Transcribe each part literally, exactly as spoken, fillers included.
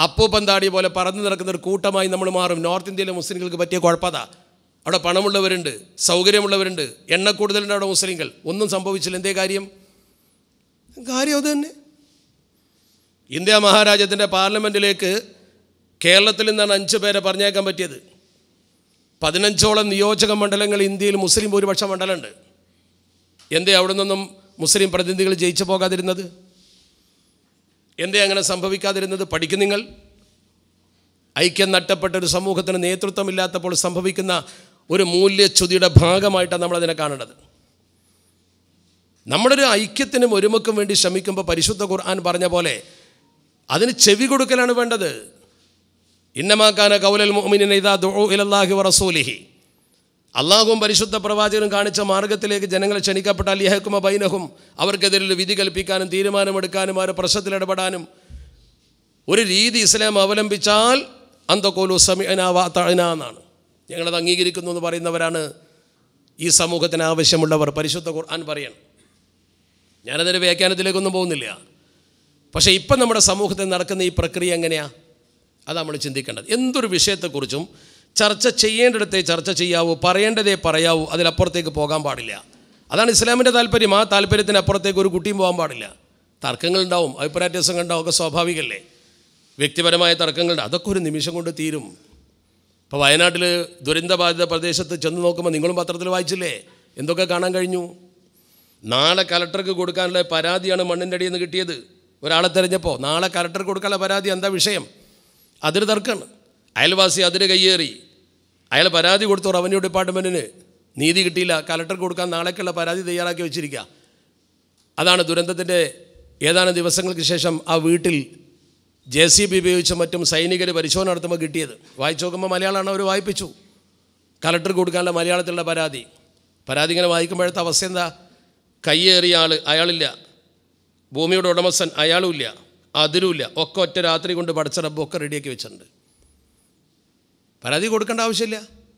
അപ്പൂപ്പന്താടി പോലെ പറന്നു നടക്കുന്ന ഒരു കൂട്ടമായി നമ്മൾ മാറും. നോർത്ത് ഇന്ത്യയിലെ മുസ്ലിങ്ങൾക്ക് പറ്റിയ കുഴപ്പതാ. അവിടെ പണമുള്ളവരുണ്ട്, സൗകര്യമുള്ളവരുണ്ട്, എണ്ണ കൂടുതലുണ്ട് അവിടെ മുസ്ലിങ്ങൾ. ഒന്നും സംഭവിച്ചില്ല. എന്തേ കാര്യം? കാര്യം അത് തന്നെ. ഇന്ത്യ മഹാരാജ്യത്തിൻ്റെ പാർലമെൻറ്റിലേക്ക് കേരളത്തിൽ നിന്നാണ് അഞ്ച് പേരെ പറഞ്ഞേക്കാൻ പറ്റിയത്. പതിനഞ്ചോളം നിയോജക മണ്ഡലങ്ങൾ ഇന്ത്യയിൽ മുസ്ലിം ഭൂരിപക്ഷ മണ്ഡലമുണ്ട്. എന്തേ അവിടെ നിന്നും മുസ്ലിം പ്രതിനിധികൾ ജയിച്ചു പോകാതിരുന്നത്? എന്തേ അങ്ങനെ സംഭവിക്കാതിരുന്നത്? പഠിക്കും നിങ്ങൾ. ഐക്യം നഷ്ടപ്പെട്ട ഒരു സമൂഹത്തിന് നേതൃത്വമില്ലാത്തപ്പോൾ സംഭവിക്കുന്ന ഒരു മൂല്യച്യുതിയുടെ ഭാഗമായിട്ടാണ് നമ്മളതിനെ കാണേണ്ടത്. നമ്മുടെ ഒരു ഐക്യത്തിനും ഒരുമക്കും വേണ്ടി ശ്രമിക്കുമ്പോൾ പരിശുദ്ധ ഖുർആൻ പറഞ്ഞ പോലെ അതിന് ചെവി കൊടുക്കലാണ് വേണ്ടത്. ഇന്നമാക്കാന കൗലൽ മുഅ്മിനീന ഇദാ ദുഉ ഇലല്ലാഹി വറസൂലിഹി. അള്ളാഹുവും പരിശുദ്ധ പ്രവാചകനും കാണിച്ച മാർഗത്തിലേക്ക് ജനങ്ങളെ ക്ഷണിക്കപ്പെട്ടാൽ യഹ്കുമ ബൈനഹും, അവർക്കെതിരിൽ വിധി കൽപ്പിക്കാനും തീരുമാനമെടുക്കാനും അവരുടെ പ്രശ്നത്തിൽ ഇടപെടാനും ഒരു രീതി ഇസ്ലാം അവലംബിച്ചാൽ അന്തഖൂലു സമിഅനാ വഅതഅനാ എന്നാണ്. ഞങ്ങളത് അംഗീകരിക്കുന്നു എന്ന് പറയുന്നവരാണ് ഈ സമൂഹത്തിന് ആവശ്യമുള്ളവർ. പരിശുദ്ധ ഖുർആൻ പറയണം. ഞാനതിൻ്റെ വ്യാഖ്യാനത്തിലേക്കൊന്നും പോകുന്നില്ല. പക്ഷേ ഇപ്പം നമ്മുടെ സമൂഹത്തിൽ നടക്കുന്ന ഈ പ്രക്രിയ എങ്ങനെയാണ്? അത് നമ്മൾ ചിന്തിക്കേണ്ടത്. എന്തൊരു വിഷയത്തെക്കുറിച്ചും ചർച്ച ചെയ്യേണ്ടിടത്തേ ചർച്ച ചെയ്യാവൂ, പറയേണ്ടതേ പറയാവൂ, അതിലപ്പുറത്തേക്ക് പോകാൻ പാടില്ല. അതാണ് ഇസ്ലാമിൻ്റെ താല്പര്യം. ആ താല്പര്യത്തിന് അപ്പുറത്തേക്ക് ഒരു കുട്ടിയും പോകാൻ പാടില്ല. തർക്കങ്ങളുണ്ടാവും, അഭിപ്രായ വ്യത്യാസങ്ങളുണ്ടാവും, ഒക്കെ സ്വാഭാവികമല്ലേ. വ്യക്തിപരമായ തർക്കങ്ങളുണ്ട്, അതൊക്കെ ഒരു നിമിഷം കൊണ്ട് തീരും. ഇപ്പോൾ വയനാട്ടിൽ ദുരന്തബാധിത പ്രദേശത്ത് ചെന്ന് നോക്കുമ്പോൾ നിങ്ങളും പത്രത്തിൽ വായിച്ചില്ലേ എന്തൊക്കെ കാണാൻ കഴിഞ്ഞു? നാളെ കലക്ടർക്ക് കൊടുക്കാനുള്ള പരാതിയാണ് മണ്ണിൻ്റെ അടിയിൽ നിന്ന് കിട്ടിയത്. ഒരാളെ തിരഞ്ഞപ്പോൾ നാളെ കലക്ടർക്ക് കൊടുക്കാനുള്ള പരാതി എന്താ വിഷയം? അതിന് തർക്കമാണ്. അയൽവാസി അതിന് കയ്യേറി, അയാൾ പരാതി കൊടുത്തു റവന്യൂ ഡിപ്പാർട്ട്മെൻറ്റിന്, നീതി കിട്ടിയില്ല, കലക്ടർക്ക് കൊടുക്കാൻ നാളേക്കുള്ള പരാതി തയ്യാറാക്കി വെച്ചിരിക്കുക. അതാണ് ദുരന്തത്തിൻ്റെ ഏതാനും ദിവസങ്ങൾക്ക് ശേഷം ആ വീട്ടിൽ ജെ സി ബി ഉപയോഗിച്ചും മറ്റും സൈനികർ പരിശോധന നടത്തുമ്പോൾ കിട്ടിയത്. വായിച്ചു നോക്കുമ്പോൾ മലയാളമാണ്, അവർ വായിപ്പിച്ചു. കലക്ടർക്ക് കൊടുക്കാനുള്ള മലയാളത്തിലുള്ള പരാതി. പരാതി ഇങ്ങനെ വായിക്കുമ്പോഴത്തെ അവസ്ഥ എന്താ? കയ്യേറിയ ആൾ അയാളില്ല, ഭൂമിയുടെ ഉടമസ്ഥൻ അയാളുമില്ല, അതിരുമില്ല, ഒക്കെ ഒറ്റ രാത്രി കൊണ്ട് പഠിച്ച റബ്ബ് ഒക്കെ റെഡിയാക്കി വെച്ചിട്ടുണ്ട്. പരാതി കൊടുക്കേണ്ട ആവശ്യമില്ല,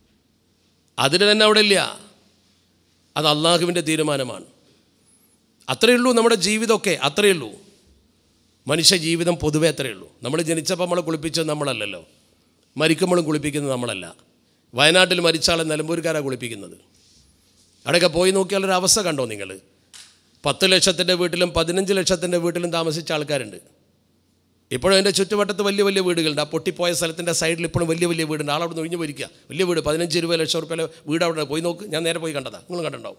അതിന് തന്നെ അവിടെ ഇല്ല. അത് അള്ളാഹുവിൻ്റെ തീരുമാനമാണ്. അത്രയേ ഉള്ളൂ നമ്മുടെ ജീവിതമൊക്കെ, അത്രയേ ഉള്ളൂ. മനുഷ്യ ജീവിതം പൊതുവേ അത്രയേ ഉള്ളൂ. നമ്മൾ ജനിച്ചപ്പോൾ നമ്മളെ കുളിപ്പിച്ചത് നമ്മളല്ലല്ലോ, മരിക്കുമ്പോഴും കുളിപ്പിക്കുന്നത് നമ്മളല്ല. വയനാട്ടിൽ മരിച്ചാളെ നിലമ്പൂർക്കാരാണ് കുളിപ്പിക്കുന്നത്. അവിടെയൊക്കെ പോയി നോക്കിയാലൊരു അവസ്ഥ കണ്ടോ നിങ്ങൾ? പത്ത് ലക്ഷത്തിൻ്റെ വീട്ടിലും പതിനഞ്ച് ലക്ഷത്തിൻ്റെ വീട്ടിലും താമസിച്ച ആൾക്കാരുണ്ട്. ഇപ്പോഴും അതിൻ്റെ ചുറ്റുവട്ടത്ത് വലിയ വലിയ വീടുകളുണ്ട്. ആ പൊട്ടിപ്പോയ സ്ഥലത്തിൻ്റെ സൈഡിൽ ഇപ്പോഴും വലിയ വലിയ വീടുണ്ട്. ആളവിടെ നിന്ന് ഒഴിഞ്ഞു പോയിരിക്കുക. വലിയ വീട്, പതിനഞ്ച് ഇരുപത് ലക്ഷം റുപ്യ വീട് അവിടെ പോയി നോക്ക്. ഞാൻ നേരെ പോയി കണ്ടതാണ്, നിങ്ങൾ കണ്ടിട്ടുണ്ടാവും.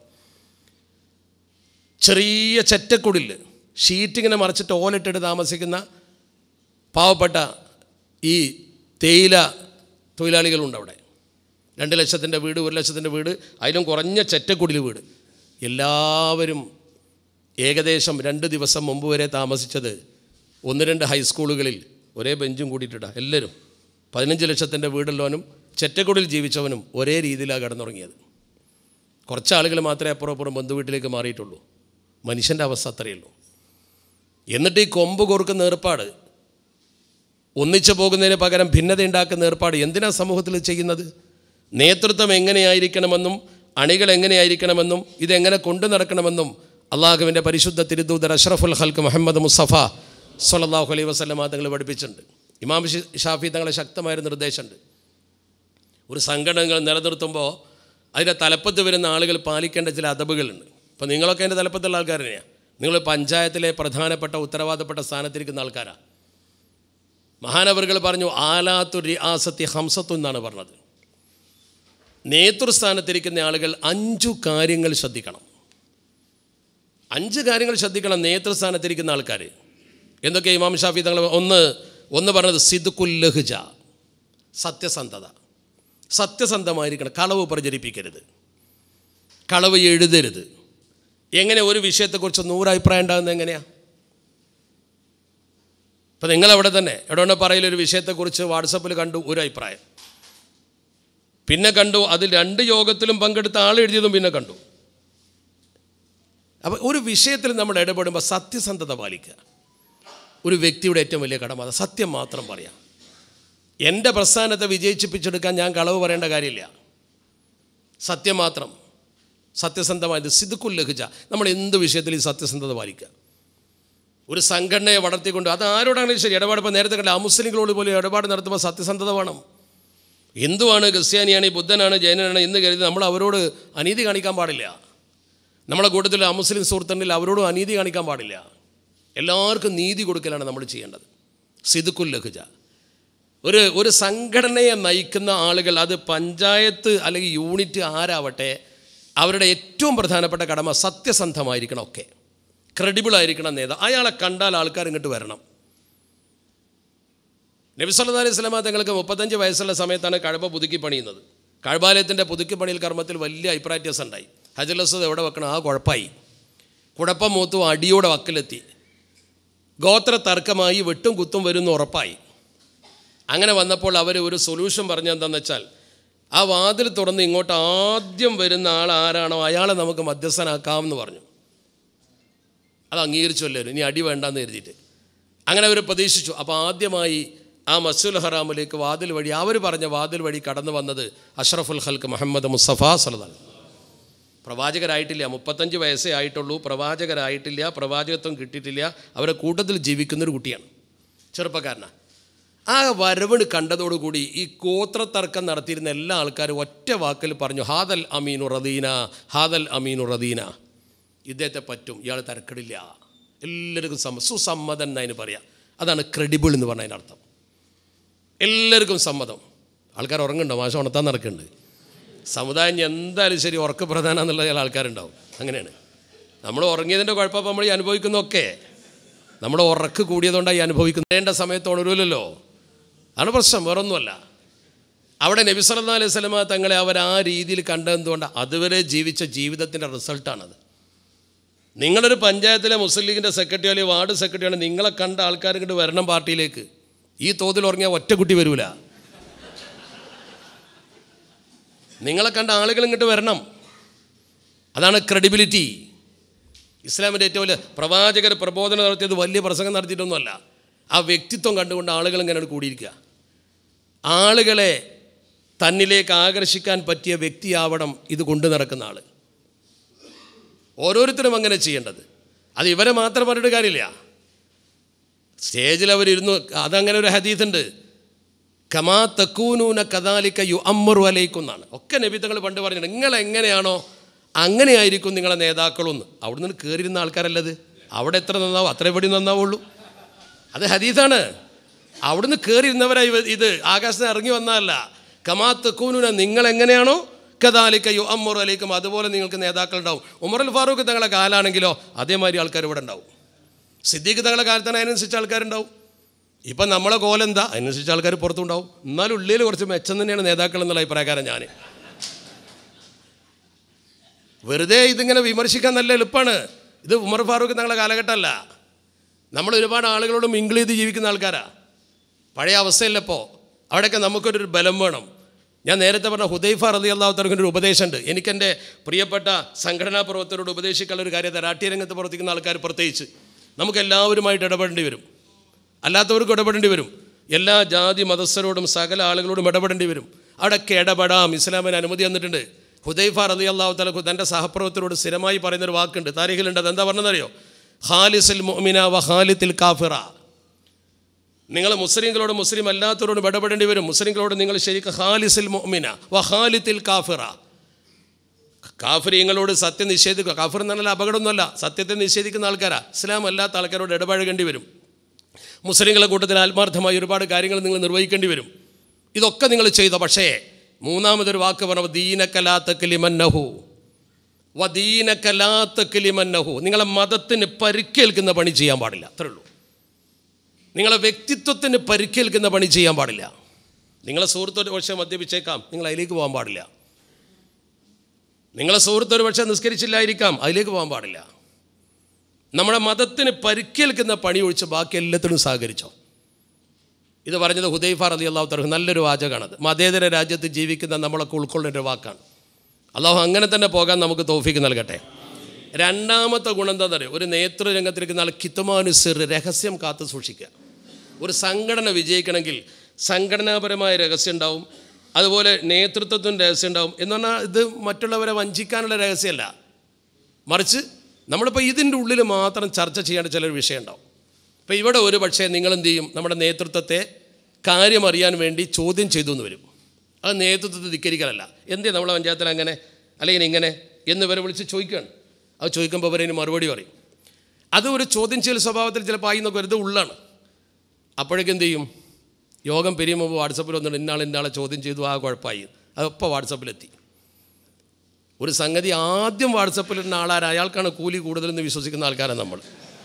ചെറിയ ചെറ്റക്കുടിൽ ഷീറ്റിങ്ങനെ മറിച്ചിട്ട് ഓലിട്ടിട്ട് താമസിക്കുന്ന പാവപ്പെട്ട ഈ തേയില തൊഴിലാളികളുണ്ട് അവിടെ. രണ്ട് ലക്ഷത്തിൻ്റെ വീട്, ഒരു ലക്ഷത്തിൻ്റെ വീട്, അതിലും കുറഞ്ഞ ചെറ്റക്കുടിൽ വീട്. എല്ലാവരും ഏകദേശം രണ്ട് ദിവസം മുമ്പ് വരെ താമസിച്ചത് ഒന്ന് രണ്ട് ഹൈസ്കൂളുകളിൽ ഒരേ ബെഞ്ചും കൂടിയിട്ടിട്ടാണ്. എല്ലാവരും പതിനഞ്ച് ലക്ഷത്തിൻ്റെ വീടുള്ളവനും ചെറ്റക്കുടിൽ ജീവിച്ചവനും ഒരേ രീതിയിലാണ് കിടന്നുറങ്ങിയത്. കുറച്ച് ആളുകൾ മാത്രമേ അപ്പുറം അപ്പുറം ബന്ധുവീട്ടിലേക്ക് മാറിയിട്ടുള്ളൂ. മനുഷ്യൻ്റെ അവസ്ഥ അത്രയേ ഉള്ളൂ. എന്നിട്ട് ഈ കൊമ്പ് കോർക്കുന്ന ഏർപ്പാട്, ഒന്നിച്ചു പോകുന്നതിന് പകരം ഭിന്നത ഉണ്ടാക്കുന്ന ഏർപ്പാട് എന്തിനാ സമൂഹത്തിൽ ചെയ്യുന്നത്? നേതൃത്വം എങ്ങനെയായിരിക്കണമെന്നും അണികൾ എങ്ങനെയായിരിക്കണമെന്നും ഇതെങ്ങനെ കൊണ്ടു നടക്കണമെന്നും അള്ളാഹുവിൻ്റെ പരിശുദ്ധ തിരുദൂതർ അഷ്റഫുൽ ഖൽഖ് മുഹമ്മദ് മുസ്തഫ സ്വല്ലല്ലാഹു അലൈഹി വസല്ലം തങ്ങൾ പഠിപ്പിച്ചിട്ടുണ്ട്. ഇമാം ഷാഫി തങ്ങളെ ശക്തമായൊരു നിർദ്ദേശമുണ്ട്. ഒരു സംഘടനകൾ നിലനിർത്തുമ്പോൾ അതിൻ്റെ തലപ്പത്ത് വരുന്ന ആളുകൾ പാലിക്കേണ്ട ചില അദബുകളുണ്ട്. ഇപ്പോൾ നിങ്ങളൊക്കെ അതിൻ്റെ തലപ്പത്തുള്ള ആൾക്കാർ തന്നെയാണ്. നിങ്ങൾ പഞ്ചായത്തിലെ പ്രധാനപ്പെട്ട ഉത്തരവാദപ്പെട്ട സ്ഥാനത്തിരിക്കുന്ന ആൾക്കാരാണ്. മഹാനവറുകൾ പറഞ്ഞു ആലാത്തു റിആസത്തി ഹംസത്തു എന്നാണ് പറഞ്ഞത്. നേതൃസ്ഥാനത്തിരിക്കുന്ന ആളുകൾ അഞ്ചു കാര്യങ്ങൾ ശ്രദ്ധിക്കണം. അഞ്ച് കാര്യങ്ങൾ ശ്രദ്ധിക്കണം നേതൃസ്ഥാനത്തിരിക്കുന്ന ആൾക്കാർ. എന്തൊക്കെ ഇമാം ഷാഫി തങ്ങൾ ഒന്ന് ഒന്ന് പറഞ്ഞത് സിദ്ഖുൽ ലഹ്ജ, സത്യസന്ധത. സത്യസന്ധമായിരിക്കണം, കളവ് പ്രചരിപ്പിക്കരുത്, കളവ് എഴുതരുത്. എങ്ങനെ ഒരു വിഷയത്തെക്കുറിച്ച് നൂറ് അഭിപ്രായം ഉണ്ടാകുന്നത് എങ്ങനെയാണ്? ഇപ്പം നിങ്ങളവിടെ തന്നെ എവിടെ പറയലൊരു വിഷയത്തെക്കുറിച്ച് വാട്സപ്പിൽ കണ്ടു ഒരു അഭിപ്രായം, പിന്നെ കണ്ടു അതിൽ രണ്ട് യോഗത്തിലും പങ്കെടുത്ത ആൾ എഴുതിയതും പിന്നെ കണ്ടു. അപ്പോൾ ഒരു വിഷയത്തിൽ നമ്മൾ ഇടപെടുമ്പോൾ സത്യസന്ധത പാലിക്കുക. ഒരു വ്യക്തിയുടെ ഏറ്റവും വലിയ കടമ അത് സത്യം മാത്രം പറയാം. എൻ്റെ പ്രസ്ഥാനത്തെ വിജയിച്ചിപ്പിച്ചെടുക്കാൻ ഞാൻ കളവ് പറയേണ്ട കാര്യമില്ല, സത്യം മാത്രം, സത്യസന്ധമായത്. സിദ്ഖുൽ ലഹ്ജ, നമ്മൾ എന്ത് വിഷയത്തിൽ ഈ സത്യസന്ധത പാലിക്കുക. ഒരു സംഘടനയെ വളർത്തിക്കൊണ്ട് അത് ആരോടാണെങ്കിലും ശരി ഇടപാട്. ഇപ്പോൾ നേരത്തെ കണ്ട അമുസ്ലിങ്ങളോട് പോലും ഇടപാട് നടത്തുമ്പോൾ സത്യസന്ധത വേണം. ഹിന്ദുവാണ്, ക്രിസ്ത്യാനിയാണ്, ബുദ്ധനാണ്, ജൈനനാണ് എന്ന് കരുതി നമ്മൾ അവരോട് അനീതി കാണിക്കാൻ പാടില്ല. നമ്മളെ കൂട്ടത്തിൽ അമുസ്ലിം സുഹൃത്തുണ്ടെങ്കിൽ അവരോടും അനീതി കാണിക്കാൻ പാടില്ല. എല്ലാവർക്കും നീതി കൊടുക്കലാണ് നമ്മൾ ചെയ്യേണ്ടത്. സിദ്ഖുൽ ലഹ്ജ. ഒരു ഒരു സംഘടനയെ നയിക്കുന്ന ആളുകൾ, അത് പഞ്ചായത്ത് അല്ലെങ്കിൽ യൂണിറ്റ് ആരാവട്ടെ, അവരുടെ ഏറ്റവും പ്രധാനപ്പെട്ട കടമ സത്യസന്ധമായിരിക്കണം. ഒക്കെ ക്രെഡിബിളായിരിക്കണം നേതാവ്. അയാളെ കണ്ടാൽ ആൾക്കാർ ഇങ്ങോട്ട് വരണം. നബി സല്ലല്ലാഹു അലൈഹി വസല്ലം തങ്ങൾക്ക് മുപ്പത്തഞ്ച് വയസ്സുള്ള സമയത്താണ് കഅബ പുതുക്കി പണിയുന്നത്. കഅബാലയത്തിൻ്റെ പുതുക്കി പണിയിൽ കർമ്മത്തിൽ വലിയ അഭിപ്രായ വ്യത്യാസം ഉണ്ടായി. ഹജറുൽ അസ്വദ് എവിടെ വെക്കണം? ആ കുഴപ്പമായി. കുഴപ്പം മൂത്തു അടിയോടെ വക്കിലെത്തി. ഗോത്ര തർക്കമായി, വെട്ടും കുത്തും വരുന്ന ഉറപ്പായി. അങ്ങനെ വന്നപ്പോൾ അവർ ഒരു സൊല്യൂഷൻ പറഞ്ഞെന്താണെന്ന് വെച്ചാൽ, ആ വാതിൽ തുറന്ന് ഇങ്ങോട്ട് ആദ്യം വരുന്ന ആൾ ആരാണോ അയാളെ നമുക്ക് മധ്യസ്ഥനാക്കാമെന്ന് പറഞ്ഞു. അത് അംഗീകരിച്ചല്ലോ, ഇനി അടി വേണ്ടെന്ന് കരുതിയിട്ട്. അങ്ങനെ അവർ പ്രതീക്ഷിച്ചു. അപ്പോൾ ആദ്യമായി ആ മസ്ജിദുൽ ഹറാമിലേക്ക് വാതിൽ വഴി, അവർ പറഞ്ഞ വാതിൽ വഴി കടന്നു വന്നത് അഷ്റഫുൽ ഖൽക്ക് മുഹമ്മദ് മുസ്തഫ സല്ലല്ലാഹു അലൈഹി വസല്ലം. പ്രവാചകരായിട്ടില്ല, മുപ്പത്തഞ്ച് വയസ്സേ ആയിട്ടുള്ളൂ. പ്രവാചകരായിട്ടില്ല, പ്രവാചകത്വം കിട്ടിയിട്ടില്ല. അവരെ കൂട്ടത്തിൽ ജീവിക്കുന്നൊരു കുട്ടിയാണ്, ചെറുപ്പക്കാരനാണ്. ആ വരവിന് കണ്ടതോടുകൂടി ഈ ഗോത്രത്തർക്കം നടത്തിയിരുന്ന എല്ലാ ആൾക്കാരും ഒറ്റ വാക്കിൽ പറഞ്ഞു, ഹാദൽ അമീനു റദീന, ഹാദൽ അമീനു റദീന. ഇദ്ദേഹത്തെ പറ്റും, ഇയാൾ തരക്കടില്ല. എല്ലാവർക്കും സമ്മ സുസമ്മതൻ എന്നതിന് പറയാം. അതാണ് ക്രെഡിബിൾ എന്ന് പറഞ്ഞതിൻ്റെ അർത്ഥം. എല്ലാവർക്കും സമ്മതം. ആൾക്കാർ ഉറങ്ങുന്നുണ്ടോ? മാഷ ഉണർത്താൻ നടക്കുന്നുണ്ട്. സമുദായം എന്തായാലും ശരി ഉറക്ക പ്രധാനം എന്നുള്ള ചില ആൾക്കാരുണ്ടാവും. അങ്ങനെയാണ്. നമ്മൾ ഉറങ്ങിയതിൻ്റെ കുഴപ്പം നമ്മൾ ഈ അനുഭവിക്കുന്നതൊക്കെ നമ്മൾ ഉറക്ക് കൂടിയതുകൊണ്ടായി അനുഭവിക്കുന്നത്. വേണ്ട സമയത്ത് ഉണരുമല്ലോ, അതാണ് പ്രശ്നം, വേറൊന്നുമല്ല. അവിടെ നബി സല്ലല്ലാഹു അലൈഹി വസല്ലം തങ്ങളെ അവർ ആ രീതിയിൽ കണ്ടതുകൊണ്ട് അതുവരെ ജീവിച്ച ജീവിതത്തിൻ്റെ റിസൾട്ടാണത്. നിങ്ങളൊരു പഞ്ചായത്തിലെ മുസ്ലിം ലീഗിൻ്റെ സെക്രട്ടറി അല്ലെങ്കിൽ വാർഡ് സെക്രട്ടറിയാണ്, നിങ്ങളെ കണ്ട ആൾക്കാർ ഇങ്ങോട്ട് വരണം പാർട്ടിയിലേക്ക്. ഈ തോതിൽ ഉറങ്ങിയാൽ ഒറ്റ കുട്ടി വരില്ല. നിങ്ങളെ കണ്ട ആളുകൾ ഇങ്ങോട്ട് വരണം. അതാണ് ക്രെഡിബിലിറ്റി. ഇസ്ലാമിൻ്റെ ഏറ്റവും വലിയ പ്രവാചകർ പ്രബോധനം നടത്തിയത് വലിയ പ്രസംഗം നടത്തിയിട്ടൊന്നുമല്ല. ആ വ്യക്തിത്വം കണ്ടുകൊണ്ട് ആളുകൾ ഇങ്ങനെ കൂടിയിരിക്കുക. ആളുകളെ തന്നിലേക്ക് ആകർഷിക്കാൻ പറ്റിയ വ്യക്തിയാവണം ഇത് കൊണ്ടു നടക്കുന്ന ആൾ. ഓരോരുത്തരും അങ്ങനെ ചെയ്യേണ്ടത്. അത് ഇവരെ മാത്രം പറഞ്ഞിട്ട് കാര്യമില്ല. സ്റ്റേജിൽ അവരിരുന്നു. അതങ്ങനെ ഒരു ഹദീസുണ്ട്, കമാ തക്കൂനൂന കദാലിക യുഅമ്മറു അലൈക്കും എന്നാണ്. ഒക്കെ നബിതങ്ങൾ പണ്ട് പറഞ്ഞിട്ടുണ്ട്. നിങ്ങളെങ്ങനെയാണോ അങ്ങനെയായിരിക്കും നിങ്ങളെ നേതാക്കളൊന്ന്. അവിടെ നിന്ന് കയറിയിരുന്ന ആൾക്കാരല്ലത്. അവിടെ എത്ര നന്നാവും അത്ര എവിടെ നന്നാവുള്ളൂ. അത് ഹദീസാണ്. അവിടുന്ന് കയറിയിരുന്നവരായി ഇത് ആകാശത്ത് ഇറങ്ങി വന്നതല്ല. കമാ തക്കൂനൂന, നിങ്ങളെങ്ങനെയാണോ കദാലിക യുഅമ്മറു അലൈക്കും, അതുപോലെ നിങ്ങൾക്ക് നേതാക്കൾ ഉണ്ടാവും. ഉമറുൽ ഫാറൂഖ് തങ്ങളെ കാലാണെങ്കിലോ അതേമാതിരി ആൾക്കാർ ഇവിടെ ഉണ്ടാവും. സിദ്ദീഖ് തങ്ങളെ കാലത്താണ് അതിനനുസരിച്ച് ആൾക്കാരുണ്ടാവും. ഇപ്പം നമ്മളെ കോലെന്താ അതിനനുസരിച്ച് ആൾക്കാർ പുറത്തുണ്ടാവും. എന്നാലും ഉള്ളിൽ കുറച്ച് മെച്ചം തന്നെയാണ് നേതാക്കൾ എന്നുള്ള അഭിപ്രായക്കാരൻ ഞാൻ. വെറുതെ ഇതിങ്ങനെ വിമർശിക്കാൻ നല്ല എളുപ്പമാണ്. ഇത് ഉമർ ഫാറൂഖ് തങ്ങളെ കാലഘട്ടമല്ല. നമ്മൾ ഒരുപാട് ആളുകളോട് മിങ്കിൾ ചെയ്ത് ജീവിക്കുന്ന ആൾക്കാരാണ്. പഴയ അവസ്ഥയില്ലപ്പോൾ. അവിടെയൊക്കെ നമുക്കൊരു ബലം വേണം. ഞാൻ നേരത്തെ പറഞ്ഞ ഹുദൈഫ റളിയല്ലാഹു തആലയുടെ ഒരു ഉപദേശമുണ്ട്. എനിക്കെൻ്റെ പ്രിയപ്പെട്ട സംഘടനാ പ്രവർത്തകരോട് ഉപദേശിക്കാനുള്ളൊരു കാര്യത്തെ, രാഷ്ട്രീയ രംഗത്ത് പ്രവർത്തിക്കുന്ന ആൾക്കാർ പ്രത്യേകിച്ച്, നമുക്കെല്ലാവരുമായിട്ട് ഇടപെടേണ്ടി വരും. അല്ലാത്തവർക്ക് ഇടപെടേണ്ടി വരും. എല്ലാ ജാതി മതസ്ഥരോടും സകല ആളുകളോടും ഇടപെടേണ്ടി വരും. അവിടെയൊക്കെ ഇടപെടാം. ഇസ്ലാമിന് അനുമതി തന്നിട്ടുണ്ട്. ഹുദൈഫ റളിയല്ലാഹു തആല തൻ്റെ സഹപ്രവർത്തകരോട് സ്ഥിരമായി പറയുന്നൊരു വാക്കുണ്ട്, താരീഖിലുണ്ട്. അതെന്താ പറഞ്ഞതെന്നറിയോ? ഖാലിസിൽ മുഅ്മിന വ ഖാലിത്തിൽ കാഫിറ. നിങ്ങൾ മുസ്ലിങ്ങളോട് മുസ്ലിം അല്ലാത്തവരോടും ഇടപെടേണ്ടി വരും. മുസ്ലിങ്ങളോട് നിങ്ങൾ ശരിക്കും ഖാലിസിൽ മുഅ്മിന വ ഖാലിത്തിൽ കാഫിറ. കാഫിരീങ്ങളോട് സത്യം നിഷേധിക്കുക. കാഫിർ എന്ന് പറഞ്ഞാൽ അപകടമൊന്നുമല്ല, സത്യത്തെ നിഷേധിക്കുന്ന ആൾക്കാരാ. ഇസ്ലാം അല്ലാത്ത ആൾക്കാരോട് ഇടപഴകേണ്ടി വരും. മുസ്ലിങ്ങളെ കൂട്ടത്തിൽ ആത്മാർത്ഥമായി ഒരുപാട് കാര്യങ്ങൾ നിങ്ങൾ നിർവഹിക്കേണ്ടി വരും. ഇതൊക്കെ നിങ്ങൾ ചെയ്തോ. പക്ഷേ മൂന്നാമതൊരു വാക്ക് പറഞ്ഞു, ദീനക്കലാത്തക്കലിമന്നഹു വ ദീനക്കലാത്തക്കലിമന്നഹു. നിങ്ങളെ മതത്തിന് പരിക്കേൽക്കുന്ന പണി ചെയ്യാൻ പാടില്ല. അത്രേ ഉള്ളൂ. നിങ്ങളെ വ്യക്തിത്വത്തിന് പരിക്കേൽക്കുന്ന പണി ചെയ്യാൻ പാടില്ല. നിങ്ങളെ സുഹൃത്തൊരു പക്ഷേ മദ്യപിച്ചേക്കാം, നിങ്ങൾ അതിലേക്ക് പോകാൻ പാടില്ല. നിങ്ങളെ സുഹൃത്തൊരു പക്ഷേ നിസ്കരിച്ചില്ലായിരിക്കാം, അതിലേക്ക് പോകാൻ പാടില്ല. നമ്മുടെ മതത്തിന് പരിക്കേൽക്കുന്ന പണി ഒഴിച്ച് ബാക്കി എല്ലാത്തിനും സഹകരിച്ചോ. ഇത് പറഞ്ഞത് ഹുദൈഫ റളിയല്ലാഹു തആല. നല്ലൊരു വാചകമാണത്. മതേതര രാജ്യത്ത് ജീവിക്കുന്ന നമ്മളൊക്കെ ഉൾക്കൊള്ളേണ്ട ഒരു വാക്കാണ്. അല്ലാഹു അങ്ങനെ തന്നെ പോകാൻ നമുക്ക് തൗഫീക്ക് നൽകട്ടെ. രണ്ടാമത്തെ ഗുണം എന്താ പറയുക? ഒരു നേതൃരംഗത്തിരിക്കുന്ന ആൾ കിത്മാനു സിർ, രഹസ്യം കാത്തു സൂക്ഷിക്കുക. ഒരു സംഘടന വിജയിക്കണമെങ്കിൽ സംഘടനാപരമായ രഹസ്യം ഉണ്ടാവും, അതുപോലെ നേതൃത്വത്തിൻ്റെ രഹസ്യം ഉണ്ടാവും. എന്ന് പറഞ്ഞാൽ ഇത് മറ്റുള്ളവരെ വഞ്ചിക്കാനുള്ള രഹസ്യമല്ല, മറിച്ച് നമ്മളിപ്പോൾ ഇതിൻ്റെ ഉള്ളിൽ മാത്രം ചർച്ച ചെയ്യേണ്ട ചിലൊരു വിഷയം ഉണ്ടാവും. അപ്പോൾ ഇവിടെ ഒരു പക്ഷേ നിങ്ങളെന്ത് ചെയ്യും, നമ്മുടെ നേതൃത്വത്തെ കാര്യം അറിയാൻ വേണ്ടി ചോദ്യം ചെയ്തു എന്ന് വരും. അത് നേതൃത്വത്തെ ധിക്കരിക്കലല്ല. എന്തേ നമ്മളെ പഞ്ചായത്തിൽ അങ്ങനെ അല്ലെങ്കിൽ ഇങ്ങനെ എന്ന് വരെ വിളിച്ച് ചോദിക്കുകയാണ്. അത് ചോദിക്കുമ്പോൾ അവരതിന് മറുപടി പറയും. അത് ഒരു ചോദ്യം ചെയ്യൽ സ്വഭാവത്തിൽ ചിലപ്പോൾ ആയി എന്നൊക്കെ വെറുതെ ഉള്ളാണ്. അപ്പോഴേക്കും എന്ത് ചെയ്യും, യോഗം പിരിയുമ്പോൾ വാട്സപ്പിൽ വന്നിട്ട് ഇന്നാൾ ഇന്നാളെ ചോദ്യം ചെയ്തു, ആ കുഴപ്പമായി, അതപ്പോൾ വാട്സപ്പിലെത്തി. ഒരു സംഗതി ആദ്യം വാട്സപ്പിലിരുന്ന ആളാരാ, അയാൾക്കാണ് കൂലി കൂടുതലെന്ന് വിശ്വസിക്കുന്ന ആൾക്കാരാണ് നമ്മൾ.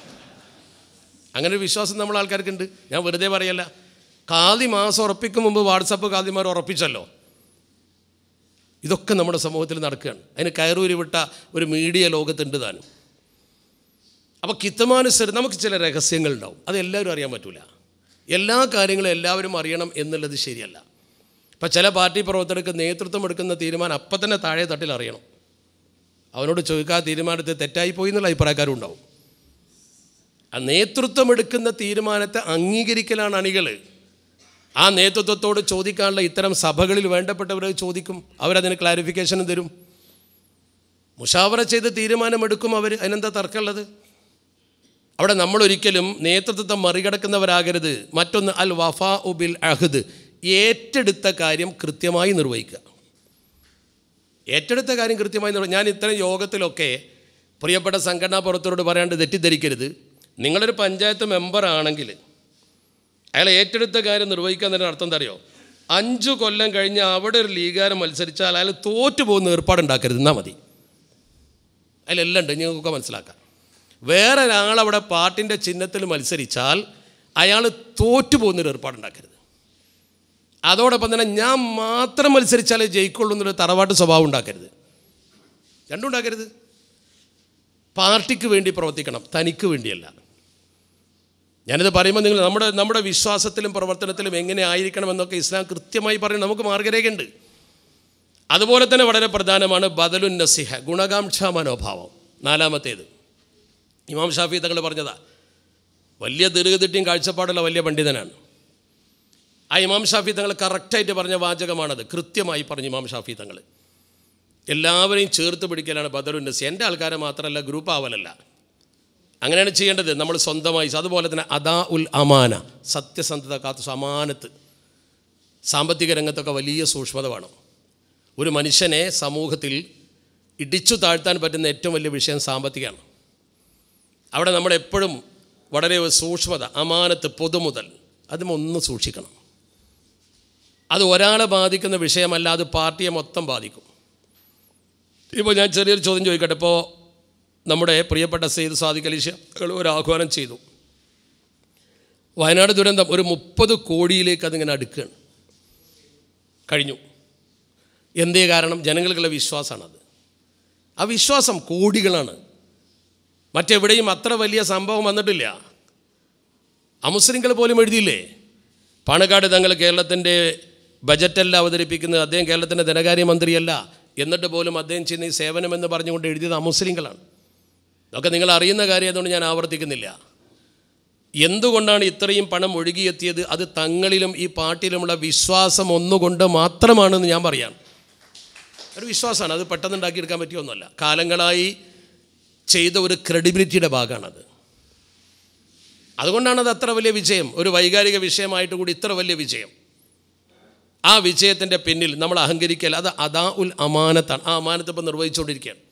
അങ്ങനെ ഒരു വിശ്വാസം നമ്മൾ ആൾക്കാർക്കുണ്ട്. ഞാൻ വെറുതെ പറയല്ല. കാതി മാസം ഉറപ്പിക്കും മുമ്പ് വാട്സപ്പ് കാതിമാർ ഉറപ്പിച്ചല്ലോ. ഇതൊക്കെ നമ്മുടെ സമൂഹത്തിൽ നടക്കുകയാണ്. അതിന് കയറൂരി വിട്ട ഒരു മീഡിയ ലോകത്തുണ്ട് താനും. അപ്പോൾ കിത്തമാനുസരിച്ച് നമുക്ക് ചില രഹസ്യങ്ങളുണ്ടാവും. അതെല്ലാവരും അറിയാൻ പറ്റില്ല. എല്ലാ കാര്യങ്ങളും എല്ലാവരും അറിയണം എന്നുള്ളത് ശരിയല്ല. ഇപ്പം ചില പാർട്ടി പ്രവർത്തകർക്ക് നേതൃത്വം എടുക്കുന്ന തീരുമാനം അപ്പം തന്നെ താഴെ തട്ടിൽ അറിയണം. അവനോട് ചോദിക്കാതെ തീരുമാനത്തെ തെറ്റായിപ്പോയി എന്നുള്ള അഭിപ്രായക്കാരും ഉണ്ടാവും. ആ നേതൃത്വം എടുക്കുന്ന തീരുമാനത്തെ അംഗീകരിക്കലാണ് അണികൾ. ആ നേതൃത്വത്തോട് ചോദിക്കാനുള്ള ഇത്തരം സഭകളിൽ വേണ്ടപ്പെട്ടവർ ചോദിക്കും, അവരതിന് ക്ലാരിഫിക്കേഷനും തരും. മുഷാവറ ചെയ്ത് തീരുമാനമെടുക്കും അവർ. അതിനെന്താ തർക്കമുള്ളത്? അവിടെ നമ്മളൊരിക്കലും നേതൃത്വത്തെ മറികടക്കുന്നവരാകരുത്. മറ്റൊന്ന് അൽ വഫാ ഉബിൽ അഹദ്, ഏറ്റെടുത്ത കാര്യം കൃത്യമായി നിർവഹിക്കുക. ഏറ്റെടുത്ത കാര്യം കൃത്യമായി നിർവഹിക്കുക. ഞാൻ ഇത്തരം യോഗത്തിലൊക്കെ പ്രിയപ്പെട്ട സംഘടനാ പ്രവർത്തകരോട് പറയാണ്ട് തെറ്റിദ്ധരിക്കരുത്. നിങ്ങളൊരു പഞ്ചായത്ത് മെമ്പറാണെങ്കിൽ അയാൾ ഏറ്റെടുത്ത കാര്യം നിർവഹിക്കാൻ തന്നെ അർത്ഥം എന്താ അറിയോ? അഞ്ചു കൊല്ലം കഴിഞ്ഞ് അവിടെ ഒരു ലീഗുകാരൻ മത്സരിച്ചാൽ അയാൾ തോറ്റു പോകുന്ന ഏർപ്പാടുണ്ടാക്കരുത്, എന്നാൽ മതി. അതിലെല്ലാം ഉണ്ട്, ഞങ്ങൾക്കൊക്കെ മനസ്സിലാക്കാം. വേറെ ഒരാളവിടെ പാർട്ടിൻ്റെ ചിഹ്നത്തിൽ മത്സരിച്ചാൽ അയാൾ തോറ്റു പോകുന്നൊരു ഏർപ്പാടുണ്ടാക്കരുത്. അതോടൊപ്പം തന്നെ ഞാൻ മാത്രം മത്സരിച്ചാലേ ജയിക്കുള്ളൂ എന്നൊരു തറവാട്ട് സ്വഭാവം ഉണ്ടാക്കരുത്. രണ്ടും ഉണ്ടാക്കരുത്. പാർട്ടിക്ക് വേണ്ടി പ്രവർത്തിക്കണം, തനിക്ക് വേണ്ടിയല്ല. ഞാനിത് പറയുമ്പോൾ നിങ്ങൾ നമ്മുടെ നമ്മുടെ വിശ്വാസത്തിലും പ്രവർത്തനത്തിലും എങ്ങനെ ആയിരിക്കണമെന്നൊക്കെ ഇസ്ലാം കൃത്യമായി പറയും. നമുക്ക് മാർഗ്ഗരേഖയുണ്ട്. അതുപോലെ തന്നെ വളരെ പ്രധാനമാണ് ബദലുൻ നസിഹ, ഗുണകാംക്ഷ മനോഭാവം. നാലാമത്തേത് ഇമാം ഷാഫി തങ്ങൾ പറഞ്ഞതാ. വലിയ ദീർഘദൃഷ്ടിയും കാഴ്ചപ്പാടുള്ള വലിയ പണ്ഡിതനാണ്. ആ ഇമാം ഷാഫി തങ്ങൾ കറക്റ്റായിട്ട് പറഞ്ഞ വാചകമാണത്. കൃത്യമായി പറഞ്ഞു ഇമാം ഷാഫി തങ്ങൾ. എല്ലാവരെയും ചേർത്ത് പിടിക്കലാണ് ബദലുൻ നസിഹ. എൻ്റെ ആൾക്കാരെ മാത്രമല്ല, ഗ്രൂപ്പ് ആവലല്ല. അങ്ങനെയാണ് ചെയ്യേണ്ടത്. നമ്മൾ സ്വന്തമായി. അതുപോലെ തന്നെ അദാ ഉൽ അമാന, സത്യസന്ധത കാത്തു, അമാനത്ത്. സാമ്പത്തിക രംഗത്തൊക്കെ വലിയ സൂക്ഷ്മത വേണം. ഒരു മനുഷ്യനെ സമൂഹത്തിൽ ഇടിച്ചു താഴ്ത്താൻ പറ്റുന്ന ഏറ്റവും വലിയ വിഷയം സാമ്പത്തികമാണ്. അവിടെ നമ്മളെപ്പോഴും വളരെ സൂക്ഷ്മത, അമാനത്ത്, പൊതുമുതൽ, അതുമൊന്ന് സൂക്ഷിക്കണം. അത് ഒരാളെ ബാധിക്കുന്ന വിഷയമല്ല, അത് പാർട്ടിയെ മൊത്തം ബാധിക്കും. ഇപ്പോൾ ഞാൻ ചെറിയൊരു ചോദ്യം ചോദിക്കട്ടെ. ഇപ്പോൾ നമ്മുടെ പ്രിയപ്പെട്ട സെയ്ദ് സാദിഖ് അലി ശിഹാബ് ഒരു ആഹ്വാനം ചെയ്തു. വയനാട് ദുരന്തം ഒരു മുപ്പത് കോടിയിലേക്ക് അതിങ്ങനെ അടുക്കുകയാണ്. കഴിഞ്ഞു. എന്തേ കാരണം? ജനങ്ങൾക്കുള്ള വിശ്വാസമാണത്. ആ വിശ്വാസം കോടികളാണ്. മറ്റെവിടെയും അത്ര വലിയ സംഭവം വന്നിട്ടില്ല. അമുസ്ലിങ്ങൾ പോലും എഴുതിയില്ലേ? പാണക്കാട് തങ്ങൾ കേരളത്തിൻ്റെ ബജറ്റല്ല അവതരിപ്പിക്കുന്നത്, അദ്ദേഹം കേരളത്തിൻ്റെ ധനകാര്യമന്ത്രിയല്ല, എന്നിട്ട് പോലും അദ്ദേഹം ചെയ്യുന്ന ഈ സേവനമെന്ന് പറഞ്ഞുകൊണ്ട് എഴുതിയത് അമുസ്ലിങ്ങളാണ്. ഇതൊക്കെ നിങ്ങൾ അറിയുന്ന കാര്യമായതുകൊണ്ട് ഞാൻ ആവർത്തിക്കുന്നില്ല. എന്തുകൊണ്ടാണ് ഇത്രയും പണം ഒഴുകിയെത്തിയത്? അത് തങ്ങളിലും ഈ പാർട്ടിയിലുമുള്ള വിശ്വാസം ഒന്നുകൊണ്ട് മാത്രമാണെന്ന് ഞാൻ പറയാം. ഒരു വിശ്വാസമാണ്. അത് പെട്ടെന്ന് ഉണ്ടാക്കിയെടുക്കാൻ പറ്റിയൊന്നുമല്ല. കാലങ്ങളായി ചെയ്ത ഒരു ക്രെഡിബിലിറ്റിയുടെ ഭാഗമാണത്. അതുകൊണ്ടാണത് അത്ര വലിയ വിജയം. ഒരു വൈകാരിക വിഷയമായിട്ട് കൂടി ഇത്ര വലിയ വിജയം. ആ വിജയത്തിൻ്റെ പിന്നിൽ നമ്മൾ അഹങ്കരിക്കൽ, അത് അദാ ഉൽ അമാനത്താണ്. ആ അമാനത്ത് ഇപ്പം നിർവഹിച്ചുകൊണ്ടിരിക്കുകയാണ്.